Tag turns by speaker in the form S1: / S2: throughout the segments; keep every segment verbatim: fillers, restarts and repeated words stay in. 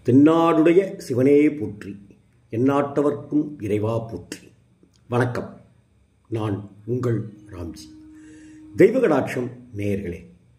S1: தென்னாடுடைய சிவனே போற்றி, எந்நாட்டவர்க்கும் இறைவா போற்றி. வணக்கம். நான் உங்கள் ராம்ஜி. தெய்வகடாட்சம் நேயர்களே,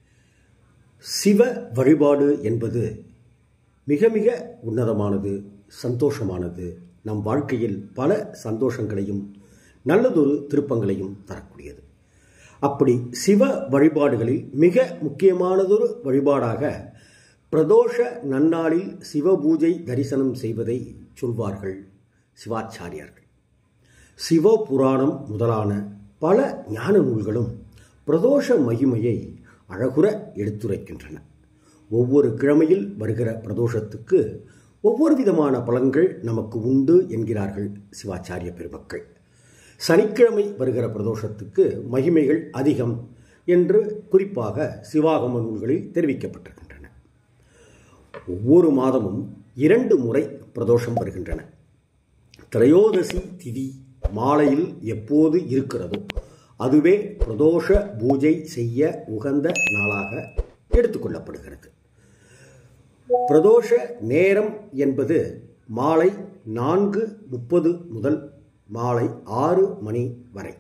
S1: சிவ வழிபாடு என்பது மிக மிக உன்னதமானது, சந்தோஷமானது. நம் வாழ்க்கையில் பல சந்தோஷங்களையும் நல்லதொரு திருப்பங்களையும் தரக்கூடியது. அப்படி சிவ வழிபாடுகளில் மிக முக்கியமானதொரு வழிபாடாக பிரதோஷ நன்னாளில் சிவபூஜை தரிசனம் செய்வதை சொல்வார்கள் சிவாச்சாரியார்கள். சிவபுராணம் முதலான பல ஞான நூல்களும் பிரதோஷ மகிமையை அழகுற எடுத்துரைக்கின்றன. ஒவ்வொரு கிழமையில் வருகிற பிரதோஷத்துக்கு ஒவ்வொரு விதமான பலன்கள் நமக்கு உண்டு என்கிறார்கள் சிவாச்சாரிய பெருமக்கள். சனிக்கிழமை வருகிற பிரதோஷத்துக்கு மகிமைகள் அதிகம் என்று குறிப்பாக சிவாகம நூல்களில் தெரிவிக்கப்பட்டிருக்கின்றன. ஒவ்வொரு மாதமும் இரண்டு முறை பிரதோஷம் வருகின்றன. திரையோதசி திதி மாலையில் எப்போது இருக்கிறதோ அதுவே பிரதோஷ பூஜை செய்ய உகந்த நாளாக எடுத்துக்கொள்ளப்படுகிறது. பிரதோஷ நேரம் என்பது மாலை நான்கு முப்பது முதல் மாலை ஆறு மணி வரை.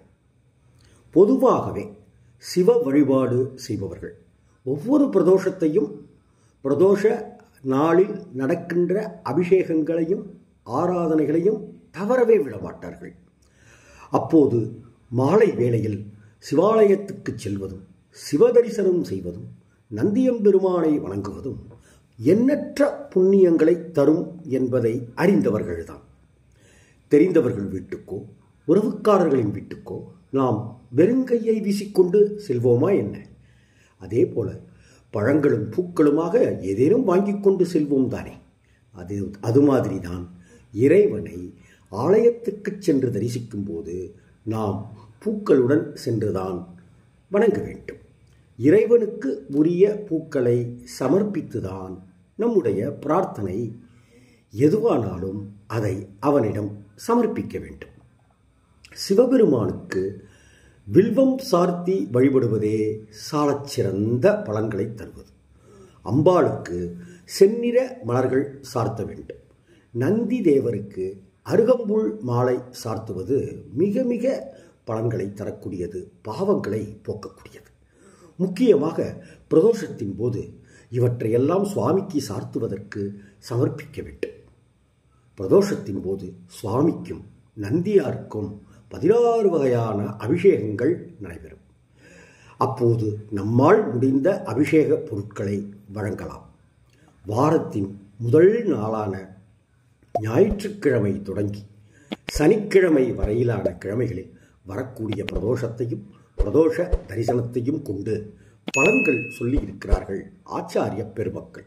S1: பொதுவாகவே சிவ வழிபாடு செய்பவர்கள் ஒவ்வொரு பிரதோஷத்தையும் பிரதோஷ நாளில் நடக்கின்ற அபிஷேகங்களையும் ஆராதனைகளையும் தவறவே விடமாட்டார்கள். அப்போது மாலை வேளையில் சிவாலயத்துக்கு செல்வதும் சிவதரிசனம் செய்வதும் நந்தியம்பெருமானை வணங்குவதும் எண்ணற்ற புண்ணியங்களை தரும் என்பதை அறிந்தவர்கள்தான். தெரிந்தவர்கள் வீட்டுக்கோ உறவுக்காரர்களின் வீட்டுக்கோ நாம் வெறுங்கையை வீசிக்கொண்டு செல்வோமா என்ன? அதே போல பழங்களும் பூக்களுமாக ஏதேனும் வாங்கி கொண்டு செல்வோம் தானே. அது அது மாதிரி தான் இறைவனை ஆலயத்துக்கு சென்று தரிசிக்கும் போது நாம் பூக்களுடன் சென்றுதான் வணங்க வேண்டும். இறைவனுக்கு உரிய பூக்களை சமர்ப்பித்துதான் நம்முடைய பிரார்த்தனை எதுவானாலும் அதை அவனிடம் சமர்ப்பிக்க வேண்டும். சிவபெருமானுக்கு வில்வம் சார்த்தி வழிபடுவதே சாலச் சிறந்த பலன்களை தருவது. அம்பாளுக்கு செந்நிற மலர்கள் சார்த்த வேண்டும். நந்தி தேவருக்கு அருகம்புல் மாலை சார்த்துவது மிக மிக பலன்களை தரக்கூடியது, பாவங்களை போக்கக்கூடியது. முக்கியமாக பிரதோஷத்தின் போது இவற்றையெல்லாம் சுவாமிக்கு சார்த்துவதற்கு சமர்ப்பிக்க வேண்டும். பிரதோஷத்தின் போது சுவாமிக்கும் நந்தியாருக்கும் பதினாறு வகையான அபிஷேகங்கள் நடைபெறும். அப்போது நம்மால் முடிந்த அபிஷேக பொருட்களை வழங்கலாம். வாரத்தின் முதல் நாளான ஞாயிற்றுக்கிழமை தொடங்கி சனிக்கிழமை வரையிலான கிழமைகளில் வரக்கூடிய பிரதோஷத்தையும் பிரதோஷ தரிசனத்தையும் கொண்டு பலன்கள் சொல்லி இருக்கிறார்கள் ஆச்சாரிய பெருமக்கள்.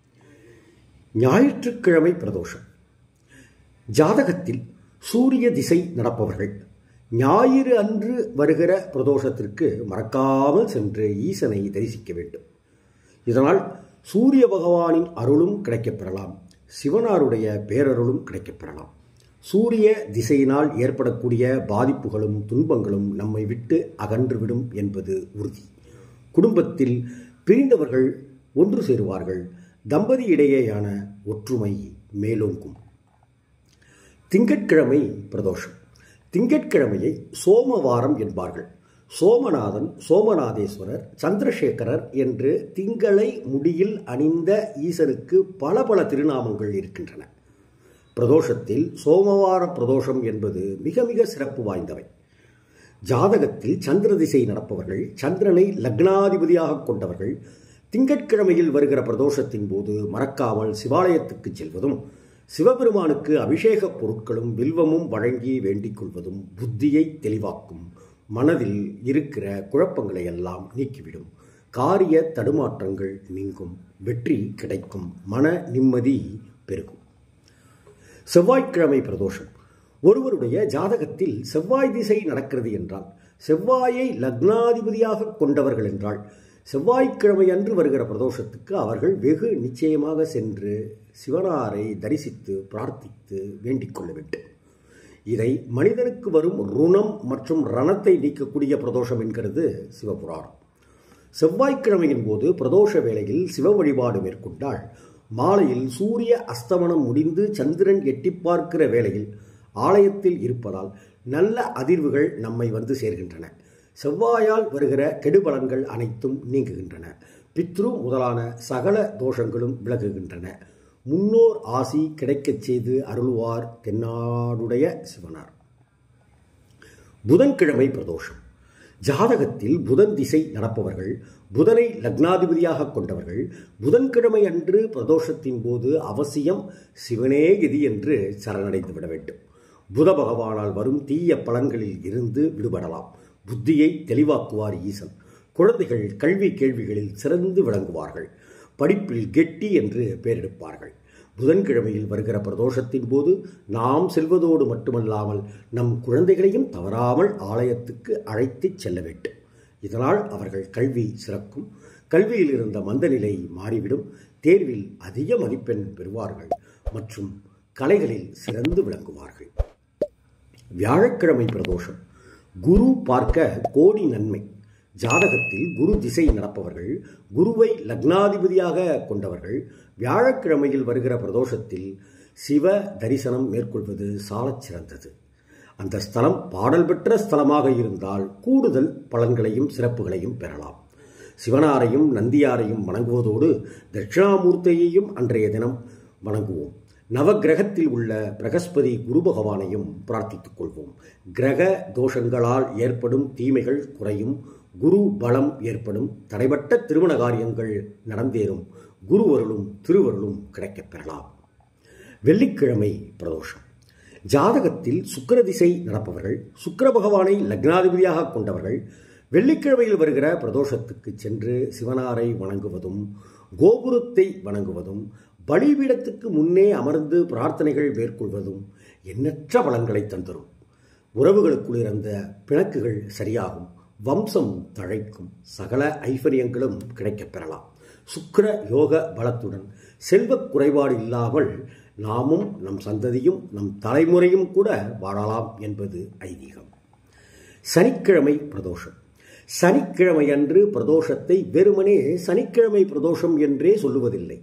S1: ஞாயிற்றுக்கிழமை பிரதோஷம். ஜாதகத்தில் சூரிய திசை நடப்பவர்கள் ஞாயிறு அன்று வருகிற பிரதோஷத்திற்கு மறக்காமல் சென்று ஈசனை தரிசிக்க வேண்டும். இதனால் சூரிய பகவானின் அருளும் கிடைக்கப்பெறலாம், சிவனாருடைய பேரருளும் கிடைக்கப்பெறலாம். சூரிய திசையினால் ஏற்படக்கூடிய பாதிப்புகளும் துன்பங்களும் நம்மை விட்டு அகன்றுவிடும் என்பது உறுதி. குடும்பத்தில் பிரிந்தவர்கள் ஒன்று சேருவார்கள். தம்பதியிடையேயான ஒற்றுமை மேலோங்கும். திங்கட்கிழமை பிரதோஷம். திங்கட்கிழமையை சோமவாரம் என்பார்கள். சோமநாதன், சோமநாதேஸ்வரர், சந்திரசேகரர் என்று திங்களை முடியில் அணிந்த ஈசனுக்கு பல பல திருநாமங்கள் இருக்கின்றன. பிரதோஷத்தில் சோமவார பிரதோஷம் என்பது மிக மிக சிறப்பு வாய்ந்தவை. ஜாதகத்தில் சந்திர திசை நடப்பவர்கள், சந்திரனை லக்னாதிபதியாக கொண்டவர்கள் திங்கட்கிழமையில் வருகிற பிரதோஷத்தின் போது மறக்காமல் சிவாலயத்துக்கு செல்வதும் சிவபெருமானுக்கு அபிஷேக பொருட்களும் வில்வமும் வழங்கி வேண்டிக் கொள்வதும் புத்தியை தெளிவாக்கும், மனதில் இருக்கிற குழப்பங்களை எல்லாம் நீக்கிவிடும், காரிய தடுமாற்றங்கள் நீங்கும், வெற்றி கிடைக்கும், மன நிம்மதி பெருகும். செவ்வாய்க்கிழமை பிரதோஷம். ஒருவருடைய ஜாதகத்தில் செவ்வாய் திசை நடக்கிறது என்றால், செவ்வாயை லக்னாதிபதியாக கொண்டவர்கள் என்றால், செவ்வாய்க்கிழமை அன்று வருகிற பிரதோஷத்துக்கு அவர்கள் வெகு நிச்சயமாக சென்று சிவனாரை தரிசித்து பிரார்த்தித்து வேண்டிக் கொள்ள வேண்டும். இதை மனிதனுக்கு வரும் ருணம் மற்றும் ரணத்தை நீக்கக்கூடிய பிரதோஷம் என்கிறது சிவபுராணம். செவ்வாய்க்கிழமையின் போது பிரதோஷ வேளையில் சிவ வழிபாடு மேற்கொண்டால் மாலையில் சூரிய அஸ்தமனம் முடிந்து சந்திரன் எட்டி பார்க்கிற வேளையில் ஆலயத்தில் இருப்பதால் நல்ல அதிர்வுகள் நம்மை வந்து சேர்கின்றன. செவ்வாயால் வருகிற கெடுபலன்கள் அனைத்தும் நீங்குகின்றன. பித்ரு முதலான சகல தோஷங்களும் விலகுகின்றன. முன்னோர் ஆசி கிடைக்கச் செய்து அருள்வார் தென்னாடுடைய சிவனார். புதன்கிழமை பிரதோஷம். ஜாதகத்தில் புதன் திசை நடப்பவர்கள், புதனை லக்னாதிபதியாக கொண்டவர்கள் புதன்கிழமை அன்று பிரதோஷத்தின் போது அவசியம் சிவனே கதி என்று சரணடைந்து விட வேண்டும். புத பகவானால் வரும் தீய பலன்களில் இருந்து விடுபடலாம். புத்தியை தெளிவாக்குவார் ஈசன். குழந்தைகள் கல்வி கேள்விகளில் சிறந்து விளங்குவார்கள். படிப்பில் கெட்டி என்று பெயரெடுப்பார்கள். புதன்கிழமையில் வருகிற பிரதோஷத்தின் போது நாம் செல்வதோடு மட்டுமல்லாமல் நம் குழந்தைகளையும் தவறாமல் ஆலயத்துக்கு அழைத்துச் செல்ல வேண்டும். இதனால் அவர்கள் கல்வி சிறக்கும். கல்வியில் இருந்த மந்தநிலை மாறிவிடும். தேர்வில் அதிக மதிப்பெண் பெறுவார்கள் மற்றும் கலைகளில் சிறந்து விளங்குவார்கள். வியாழக்கிழமை பிரதோஷம். குரு பார்க்க கோடி நன்மை. ஜாதகத்தில் குரு திசை நடப்பவர்கள், குருவை லக்னாதிபதியாக கொண்டவர்கள் வியாழக்கிழமையில் வருகிற பிரதோஷத்தில் சிவ தரிசனம் மேற்கொள்வது சாலச் சிறந்தது. அந்த ஸ்தலம் பாடல் பெற்ற ஸ்தலமாக இருந்தால் கூடுதல் பலன்களையும் சிறப்புகளையும் பெறலாம். சிவனாரையும் நந்தியாரையும் வணங்குவதோடு தட்சிணாமூர்த்தியையும் அன்றைய தினம் வணங்குவோம். நவகிரகத்தில் உள்ள பிரகஸ்பதி குரு பகவானையும் பிரார்த்தித்துக் கொள்வோம். கிரக தோஷங்களால் ஏற்படும் தீமைகள் குறையும். குரு பலம் ஏற்படும். தடைபட்ட திருமண காரியங்கள் நடந்தேறும். குருவருளும் திருவருளும் கிடைக்கப் பெறலாம். வெள்ளிக்கிழமை பிரதோஷம். ஜாதகத்தில் சுக்கிர திசை நடப்பவர்கள், சுக்கிர பகவானை லக்னாதிபதியாக கொண்டவர்கள் வெள்ளிக்கிழமையில் வருகிற பிரதோஷத்துக்கு சென்று சிவனாரை வணங்குவதும், கோபுரத்தை வணங்குவதும், பலிபீடத்துக்கு முன்னே அமர்ந்து பிரார்த்தனைகள் மேற்கொள்வதும் எண்ணற்ற பலன்களை தந்தரும். உறவுகளுக்குள் இருந்த பிணக்குகள் சரியாகும். வம்சம் தழைக்கும். சகல ஐஸ்வர்யங்களும் கிடைக்கப் பெறலாம். சுக்கிர யோக பலத்துடன் செல்வக் குறைபாடு இல்லாமல் நாமும் நம் சந்ததியும் நம் தலைமுறையும் கூட வாழலாம் என்பது ஐதீகம். சனிக்கிழமை பிரதோஷம். சனிக்கிழமை அன்று பிரதோஷத்தை வெறுமனே சனிக்கிழமை பிரதோஷம் என்றே சொல்லுவதில்லை.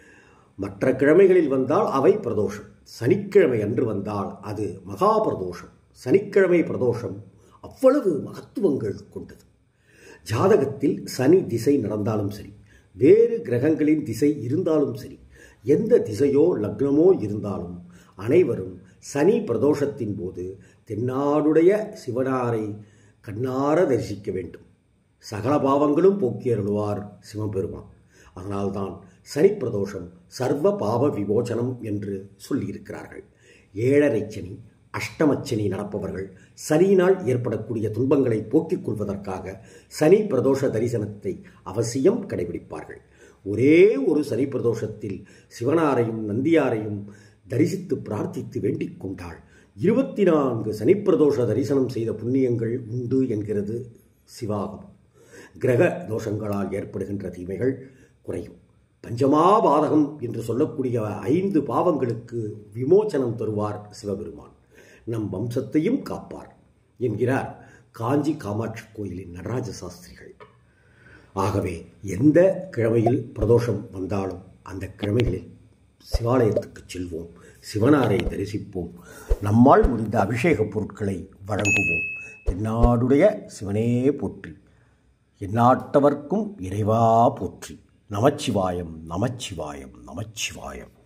S1: மற்ற கிழமைகளில் வந்தால் அவை பிரதோஷம். சனிக்கிழமை அன்று வந்தால் அது மகா பிரதோஷம். சனிக்கிழமை பிரதோஷம் அவ்வளவு மகத்துவங்கள் கொண்டது. ஜாதகத்தில் சனி திசை நடந்தாலும் சரி, வேறு கிரகங்களின் திசை இருந்தாலும் சரி, எந்த திசையோ லக்னமோ இருந்தாலும் அனைவரும் சனி பிரதோஷத்தின் போது தென்னாடுடைய சிவனாரை கண்ணார தரிசிக்க வேண்டும். சகல பாவங்களும் போக்கி அருள்வார் சிவபெருமான். அதனால்தான் சனி பிரதோஷம் சர்வ பாவ விமோசனம் என்று சொல்லியிருக்கிறார்கள். ஏழரை சனி, அஷ்டமச்சனி நடப்பவர்கள் சனியினால் ஏற்படக்கூடிய துன்பங்களை போக்கிக் கொள்வதற்காக சனி பிரதோஷ தரிசனத்தை அவசியம் கடைபிடிப்பார்கள். ஒரே ஒரு சனி பிரதோஷத்தில் சிவனாரையும் நந்தியாரையும் தரிசித்து பிரார்த்தித்து வேண்டிக் கொண்டால் இருபத்தி நான்கு சனி பிரதோஷ தரிசனம் செய்த புண்ணியங்கள் உண்டு என்கிறது சிவாகம். கிரக தோஷங்களால் ஏற்படுகின்ற தீமைகள் குறையும். பஞ்சமாபாதகம் என்று சொல்லக்கூடிய ஐந்து பாவங்களுக்கு விமோசனம் தருவார் சிவபெருமான். நம் வம்சத்தையும் காப்பார் என்கிறார் காஞ்சி காமாட்சி கோயிலின் நடராஜ சாஸ்திரிகள். ஆகவே எந்த கிழமையில் பிரதோஷம் வந்தாலும் அந்த கிழமைகளில் சிவாலயத்துக்கு செல்வோம், சிவனாரை தரிசிப்போம், நம்மால் முடிந்த அபிஷேக பொருட்களை வழங்குவோம். தென்னாடுடைய சிவனே போற்றி, எந்நாட்டவர்க்கும் இறைவா போற்றி. நமச்சிவாயம் நமச்சிவாயம் நமச்சிவாயம்.